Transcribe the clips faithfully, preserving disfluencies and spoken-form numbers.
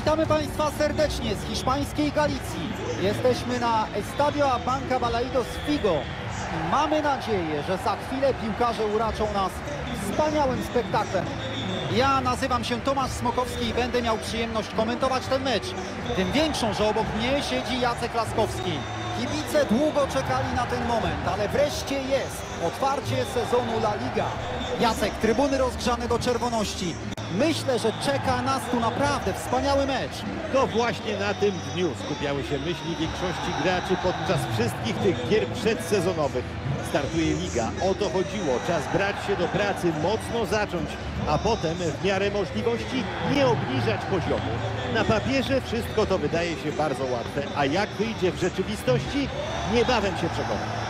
Witamy Państwa serdecznie z hiszpańskiej Galicji. Jesteśmy na Estadio Abanca Balaídos Vigo i mamy nadzieję, że za chwilę piłkarze uraczą nas wspaniałym spektaklem. Ja nazywam się Tomasz Smokowski i będę miał przyjemność komentować ten mecz. Tym większą, że obok mnie siedzi Jacek Laskowski. Kibice długo czekali na ten moment, ale wreszcie jest otwarcie sezonu La Liga. Jacek, trybuny rozgrzane do czerwoności. Myślę, że czeka nas tu naprawdę wspaniały mecz. To właśnie na tym dniu skupiały się myśli większości graczy podczas wszystkich tych gier przedsezonowych. Startuje Liga, o to chodziło, czas brać się do pracy, mocno zacząć, a potem w miarę możliwości nie obniżać poziomu. Na papierze wszystko to wydaje się bardzo łatwe, a jak wyjdzie w rzeczywistości, niebawem się przekonamy.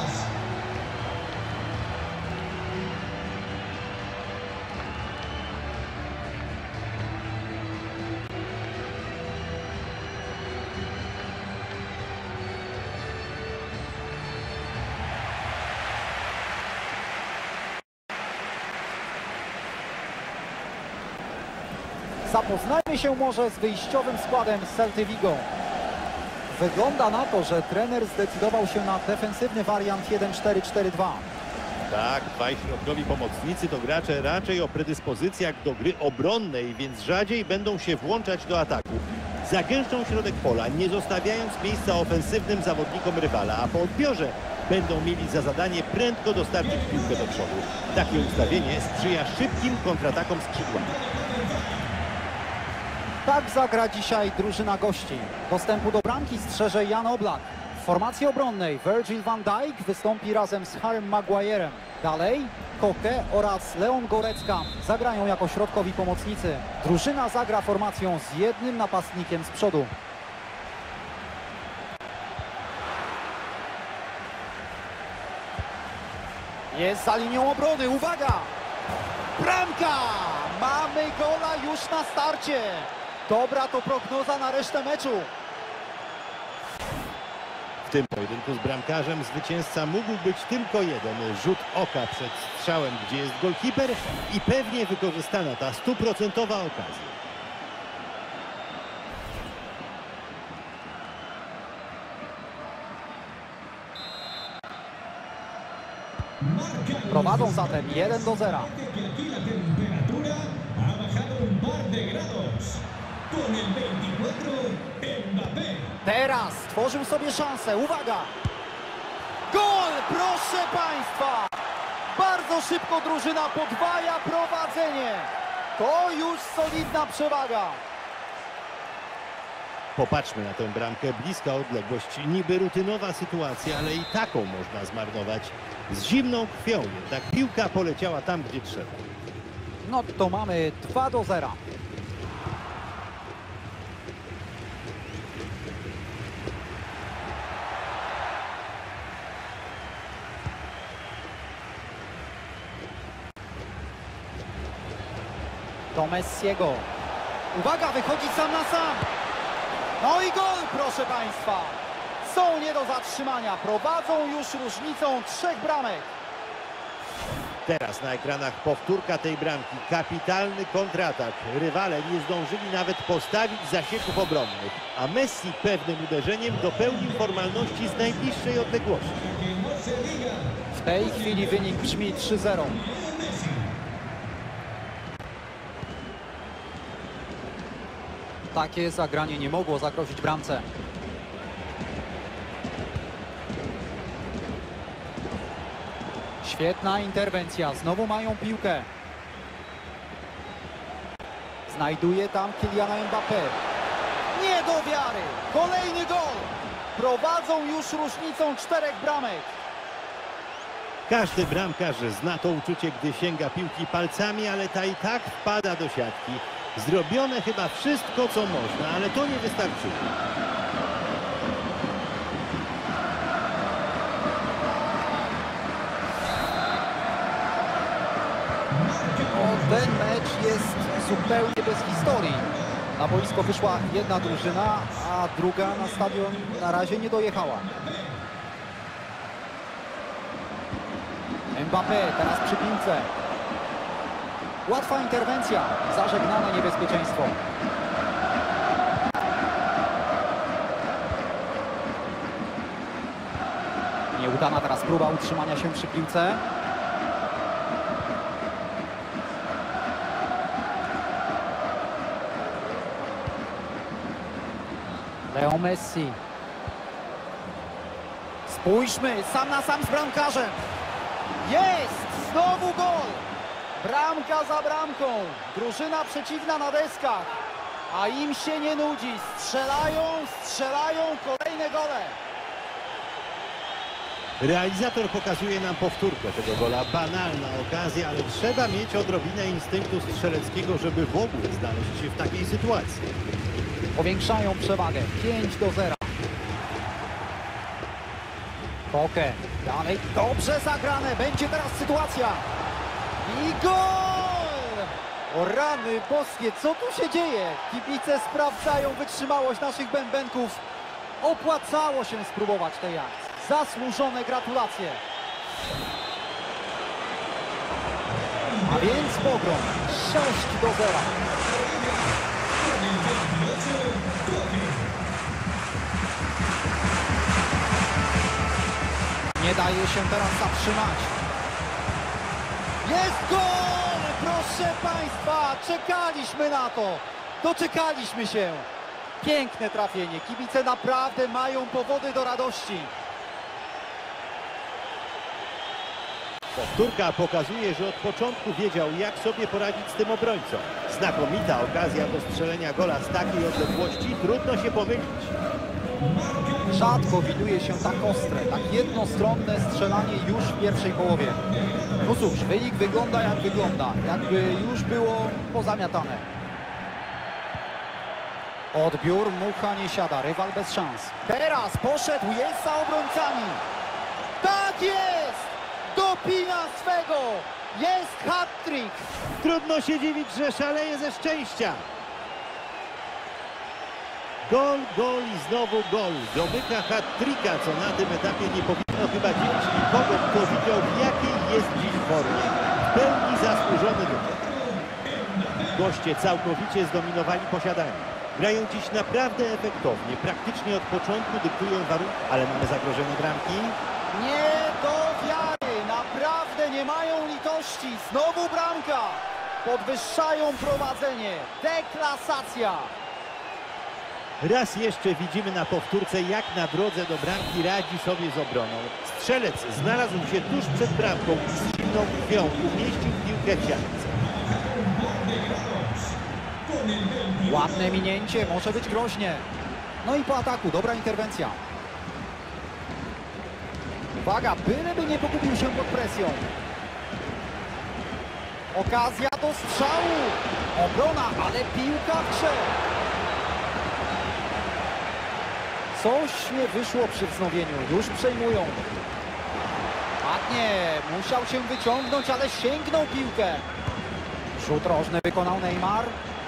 Zapoznajmy się może z wyjściowym składem Celty Vigo. Wygląda na to, że trener zdecydował się na defensywny wariant jeden cztery cztery dwa. Tak, dwaj środkowi pomocnicy to gracze raczej o predyspozycjach do gry obronnej, więc rzadziej będą się włączać do ataku. Zagęszczą środek pola, nie zostawiając miejsca ofensywnym zawodnikom rywala, a po odbiorze będą mieli za zadanie prędko dostarczyć piłkę do przodu. Takie ustawienie sprzyja szybkim kontratakom skrzydłami. Tak zagra dzisiaj drużyna gości. Dostępu do bramki strzeże Jan Oblak. W formacji obronnej Virgil van Dijk wystąpi razem z Harrym Maguirem. Dalej Koke oraz Leon Gorecka zagrają jako środkowi pomocnicy. Drużyna zagra formacją z jednym napastnikiem z przodu. Jest za linią obrony, uwaga! Bramka! Mamy gola już na starcie! Dobra to prognoza na resztę meczu. W tym pojedynku z bramkarzem zwycięzca mógł być tylko jeden. Rzut oka przed strzałem, gdzie jest golkiper i pewnie wykorzystana ta stuprocentowa okazja. Prowadzą zatem jeden do zera. Teraz stworzył sobie szansę. Uwaga! Gol! Proszę Państwa! Bardzo szybko drużyna podwaja prowadzenie. To już solidna przewaga. Popatrzmy na tę bramkę. Bliska odległość, niby rutynowa sytuacja, ale i taką można zmarnować. Z zimną krwią jednak piłka poleciała tam, gdzie trzeba. No to mamy dwa do zera. Do Messiego. Uwaga, wychodzi sam na sam. No i gol, proszę Państwa. Są nie do zatrzymania. Prowadzą już różnicą trzech bramek. Teraz na ekranach powtórka tej bramki. Kapitalny kontratak. Rywale nie zdążyli nawet postawić zasieków obronnych. A Messi pewnym uderzeniem dopełnił formalności z najbliższej odległości. W tej chwili wynik brzmi trzy zero. Takie zagranie nie mogło zagrozić bramce. Świetna interwencja. Znowu mają piłkę. Znajduje tam Kyliana Mbappé. Nie do wiary. Kolejny gol. Prowadzą już różnicą czterech bramek. Każdy bramkarz zna to uczucie, gdy sięga piłki palcami, ale ta i tak wpada do siatki. Zrobione chyba wszystko, co można, ale to nie wystarczyło. O, ten mecz jest zupełnie bez historii. Na boisko wyszła jedna drużyna, a druga na stadion na razie nie dojechała. Mbappé teraz przy piłce. Łatwa interwencja, zażegnane niebezpieczeństwo. Udana teraz próba utrzymania się przy piłce. Leo Messi. Spójrzmy, sam na sam z bramkarzem. Jest! Znowu gol! Bramka za bramką. Drużyna przeciwna na deskach. A im się nie nudzi. Strzelają, strzelają kolejne gole. Realizator pokazuje nam powtórkę tego gola. Banalna okazja, ale trzeba mieć odrobinę instynktu strzeleckiego, żeby w ogóle znaleźć się w takiej sytuacji. Powiększają przewagę. pięć do zera. Koke. Dalej. Dobrze zagrane. Będzie teraz sytuacja. I gol! O rany boskie, co tu się dzieje? Kibice sprawdzają wytrzymałość naszych bębenków. Opłacało się spróbować tej akcji. Zasłużone gratulacje. A więc pogrom. sześć do zera. Nie daje się teraz zatrzymać. Jest gol! Proszę Państwa, czekaliśmy na to. Doczekaliśmy się. Piękne trafienie. Kibice naprawdę mają powody do radości. Powtórka pokazuje, że od początku wiedział, jak sobie poradzić z tym obrońcą. Znakomita okazja do strzelenia gola z takiej odległości. Trudno się pomylić. Rzadko widuje się tak ostre, tak jednostronne strzelanie już w pierwszej połowie. No cóż, wynik wygląda jak wygląda, jakby już było pozamiatane. Odbiór, Mucha nie siada, rywal bez szans. Teraz poszedł, jest za obrońcami. Tak jest! Dopina swego! Jest hat-trick! Trudno się dziwić, że szaleje ze szczęścia. Gol, gol i znowu gol. Domyka hat-tricka, co na tym etapie nie powinno chyba dziwić nikogo, kto widział, w jakiej jest dziś formie. W pełni zasłużony do tego. Goście całkowicie zdominowali posiadanie. Grają dziś naprawdę efektownie. Praktycznie od początku dyktują warunki, ale mamy zagrożenie bramki. Nie do wiary, naprawdę nie mają litości. Znowu bramka. Podwyższają prowadzenie. Deklasacja. Raz jeszcze widzimy na powtórce, jak na drodze do bramki radzi sobie z obroną. Strzelec znalazł się tuż przed bramką i z zimną krwią umieścił piłkę w siatce. Ładne minięcie, może być groźnie. No i po ataku, dobra interwencja. Uwaga, byleby nie pogubił się pod presją. Okazja do strzału. Obrona, ale piłka w grze. Coś nie wyszło przy wznowieniu, już przejmują. Ładnie, musiał się wyciągnąć, ale sięgnął piłkę. Rzut rożny wykonał Neymar.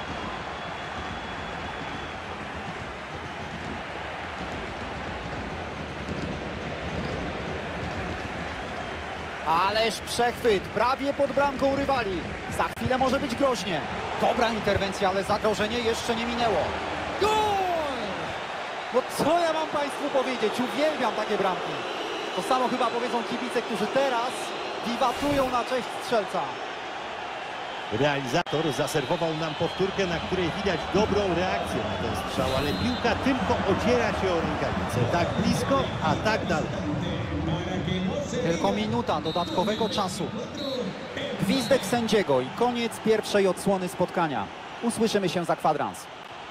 Ależ przechwyt, prawie pod bramką rywali. Za chwilę może być groźnie. Dobra interwencja, ale zagrożenie jeszcze nie minęło. Gol! No co ja mam Państwu powiedzieć? Uwielbiam takie bramki. To samo chyba powiedzą kibice, którzy teraz wiwatują na cześć strzelca. Realizator zaserwował nam powtórkę, na której widać dobrą reakcję na ten strzał, ale piłka tylko ociera się o rękawicę. Tak blisko, a tak daleko. Tylko minuta dodatkowego czasu. Gwizdek sędziego i koniec pierwszej odsłony spotkania. Usłyszymy się za kwadrans.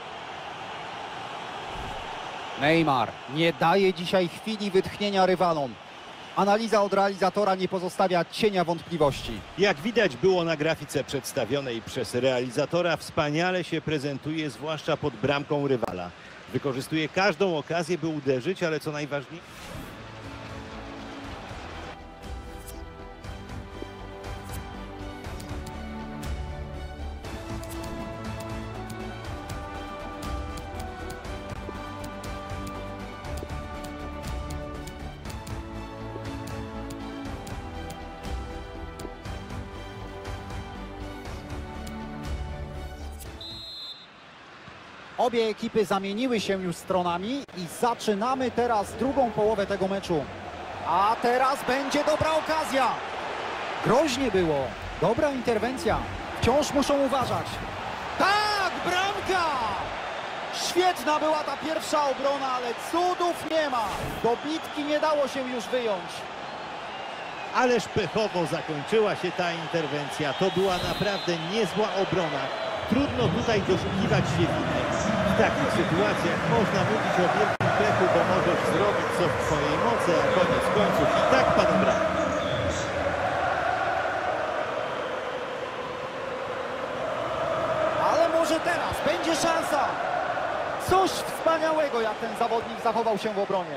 Neymar nie daje dzisiaj chwili wytchnienia rywalom. Analiza od realizatora nie pozostawia cienia wątpliwości. Jak widać było na grafice przedstawionej przez realizatora, wspaniale się prezentuje, zwłaszcza pod bramką rywala. Wykorzystuje każdą okazję, by uderzyć, ale co najważniejsze... Obie ekipy zamieniły się już stronami i zaczynamy teraz drugą połowę tego meczu. A teraz będzie dobra okazja. Groźnie było. Dobra interwencja. Wciąż muszą uważać. Tak, bramka! Świetna była ta pierwsza obrona, ale cudów nie ma. Do bitki nie dało się już wyjąć. Ależ pechowo zakończyła się ta interwencja. To była naprawdę niezła obrona. Trudno tutaj doszukiwać się winnych. W takich sytuacjach można mówić o wielkim pechu, bo możesz zrobić co w twojej mocy, a koniec końców i tak pada bramka. Ale może teraz będzie szansa. Coś wspaniałego, jak ten zawodnik zachował się w obronie.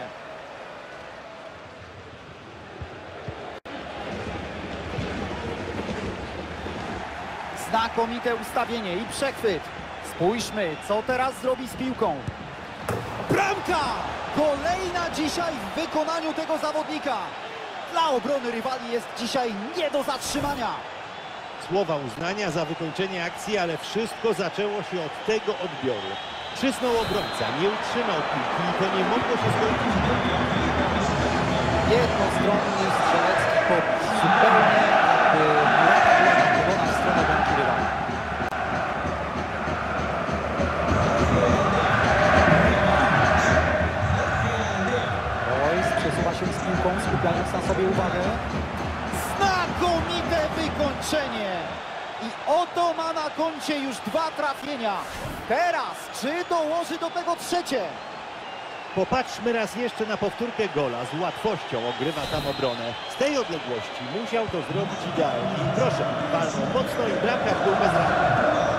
Znakomite ustawienie i przechwyt. Spójrzmy, co teraz zrobi z piłką. Bramka! Kolejna dzisiaj w wykonaniu tego zawodnika. Dla obrony rywali jest dzisiaj nie do zatrzymania. Słowa uznania za wykończenie akcji, ale wszystko zaczęło się od tego odbioru. Przysnął obrońca, nie utrzymał piłki i to nie mogło się skończyć. Jednostronny strzelecki popis. Zupełnie jakby murata była nakręcona w stronę bramki rywala. Royce przesuwa się z piłką, skupiając na sobie uwagę. Znakomite wykończenie! I oto ma na koncie już dwa trafienia. Teraz, czy dołoży do tego trzecie? Popatrzmy raz jeszcze na powtórkę gola. Z łatwością ogrywa tam obronę. Z tej odległości musiał to zrobić idealnie. I proszę, walnął mocno i bramkarz był bez ramy.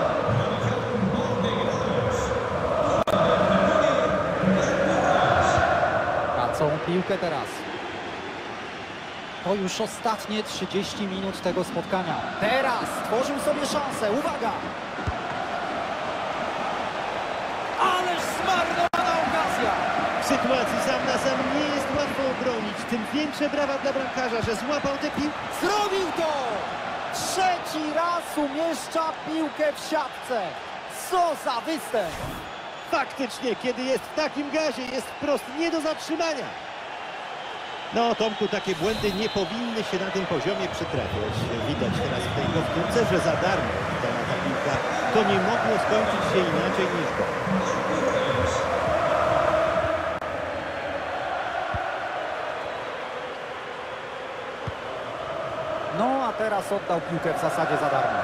Tracą piłkę teraz. To już ostatnie trzydzieści minut tego spotkania. Teraz stworzył sobie szansę. Uwaga! Ależ zmarnowana okazja! W sytuacji sam na sam nie jest łatwo obronić. Tym większe brawa dla bramkarza, że złapał tę piłkę. Zrobił to! Trzeci raz umieszcza piłkę w siatce. Co za występ! Faktycznie, kiedy jest w takim gazie, jest wprost nie do zatrzymania. No, Tomku, takie błędy nie powinny się na tym poziomie przytrafiać. Widać teraz w tej powtórce, że za darmo dana ta piłka. To nie mogło skończyć się inaczej niż gol. No, a teraz oddał piłkę w zasadzie za darmo.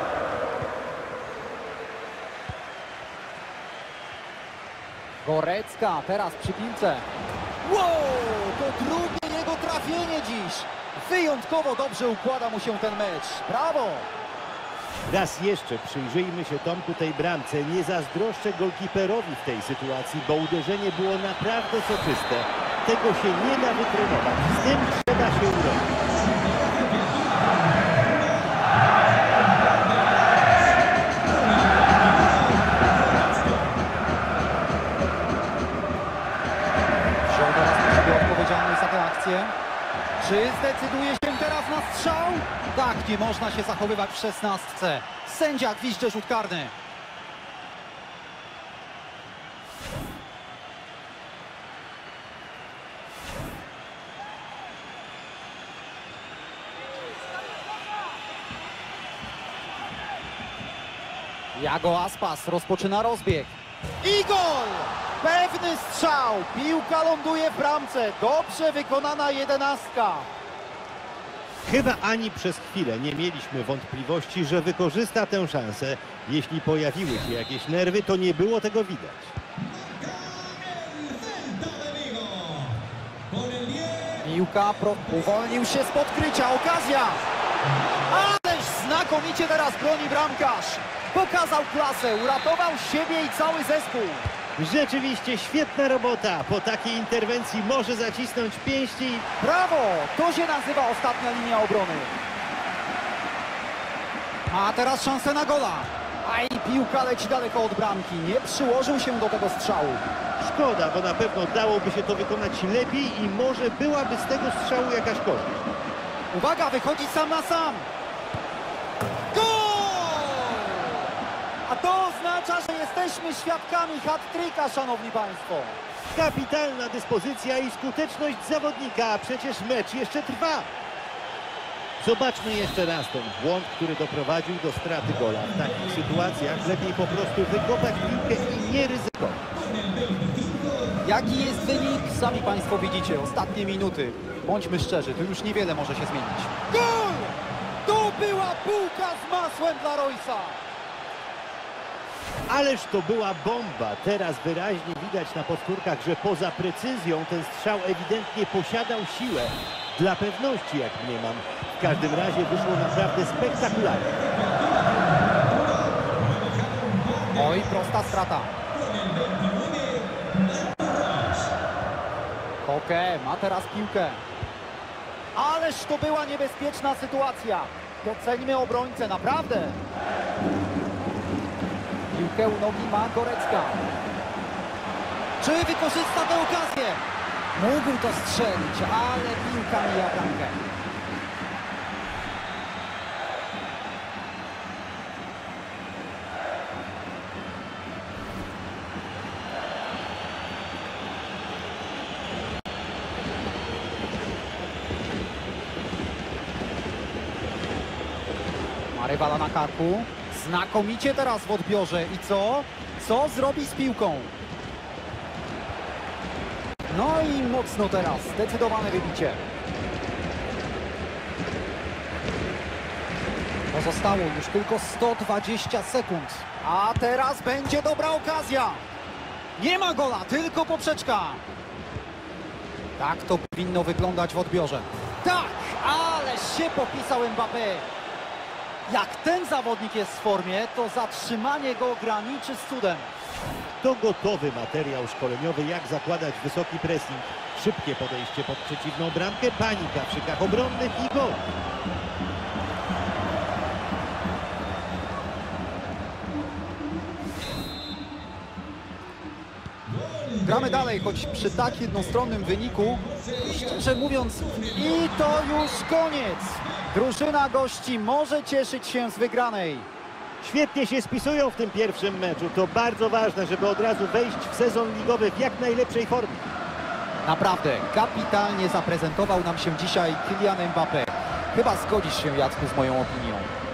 Gorecka teraz przy piłce. Wow, to drugie jego trafienie dziś. Wyjątkowo dobrze układa mu się ten mecz. Brawo! Raz jeszcze przyjrzyjmy się, Tomku, tej bramce. Nie zazdroszczę golkiperowi w tej sytuacji, bo uderzenie było naprawdę soczyste. Tego się nie da wytrenować. Z tym trzeba się urodzić. Czy zdecyduje się teraz na strzał? Tak, nie można się zachowywać w szesnastce. Sędzia gwizdże rzut karny. Iago Aspas rozpoczyna rozbieg. I gol! Pewny strzał. Piłka ląduje w bramce. Dobrze wykonana jedenastka. Chyba ani przez chwilę nie mieliśmy wątpliwości, że wykorzysta tę szansę. Jeśli pojawiły się jakieś nerwy, to nie było tego widać. Piłka pro... uwolnił się z podkrycia. Okazja! Ależ znakomicie teraz broni bramkarz. Pokazał klasę, uratował siebie i cały zespół. Rzeczywiście świetna robota. Po takiej interwencji może zacisnąć pięści. Brawo! To się nazywa ostatnia linia obrony. Ma teraz szansę na gola. A i piłka leci daleko od bramki. Nie przyłożył się do tego strzału. Szkoda, bo na pewno dałoby się to wykonać lepiej i może byłaby z tego strzału jakaś korzyść. Uwaga, wychodzi sam na sam. Gol! A to oznacza, że jest Jesteśmy świadkami hat-tricka, szanowni państwo. Kapitalna dyspozycja i skuteczność zawodnika, a przecież mecz jeszcze trwa. Zobaczmy jeszcze raz ten błąd, który doprowadził do straty gola. W takich sytuacjach lepiej po prostu wykopać piłkę i nie ryzykować. Jaki jest wynik? Sami państwo widzicie, ostatnie minuty. Bądźmy szczerzy, tu już niewiele może się zmienić. Gol! To była bułka z masłem dla Roysa. Ależ to była bomba. Teraz wyraźnie widać na powtórkach, że poza precyzją ten strzał ewidentnie posiadał siłę. Dla pewności, jak mniemam. W każdym razie wyszło naprawdę spektakularnie. Oj, prosta strata. Koke ma teraz piłkę. Ależ to była niebezpieczna sytuacja. Doceńmy obrońcę, naprawdę. Piłkę u nogi ma Gorecka. Czy wykorzysta tę okazję? Mógł to strzelić, ale piłka mija bramkę. Ma rywala na karku. Znakomicie teraz w odbiorze. I co? Co zrobi z piłką? No i mocno teraz. Zdecydowane wybicie. Pozostało już tylko sto dwadzieścia sekund. A teraz będzie dobra okazja. Nie ma gola, tylko poprzeczka. Tak to powinno wyglądać w odbiorze. Tak, ale się popisał Mbappé. Jak ten zawodnik jest w formie, to zatrzymanie go graniczy z cudem. To gotowy materiał szkoleniowy, jak zakładać wysoki pressing. Szybkie podejście pod przeciwną bramkę, panika w szykach obronnych i gol. Gramy dalej, choć przy tak jednostronnym wyniku, szczerze mówiąc, i to już koniec. Drużyna gości może cieszyć się z wygranej. Świetnie się spisują w tym pierwszym meczu. To bardzo ważne, żeby od razu wejść w sezon ligowy w jak najlepszej formie. Naprawdę, kapitalnie zaprezentował nam się dzisiaj Kylian Mbappé. Chyba zgodzisz się, Jacku, z moją opinią.